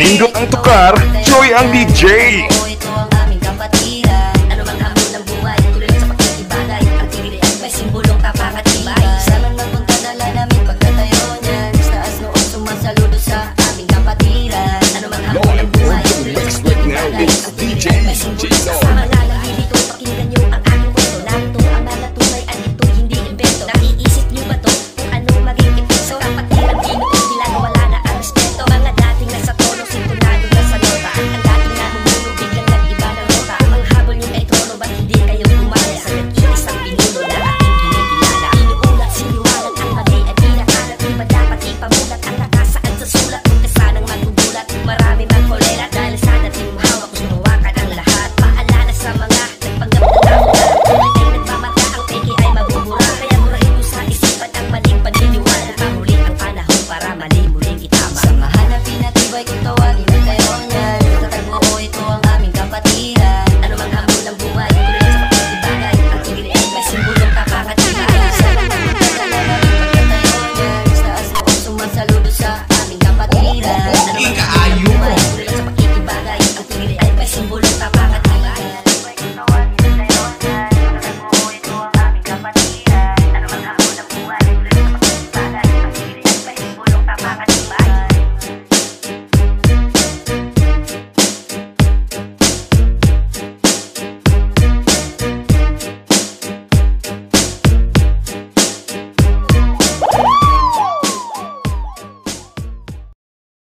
Pindot ang tukar, Joy ang DJ. Ito ang aming kapatiran. Ano mang hamon ng buhay, tuloy lang sa pagkakibagay. Ang tibili ay may simbolong kapakatibay. Saan man magpunta dala namin pagkatayo niyan. Taas noon sumasaludo sa aming kapatiran. Ano mang hamon ng buhay, tuloy lang sa pagkakibagay. Ang tibili ay may simbolong kapakatibay.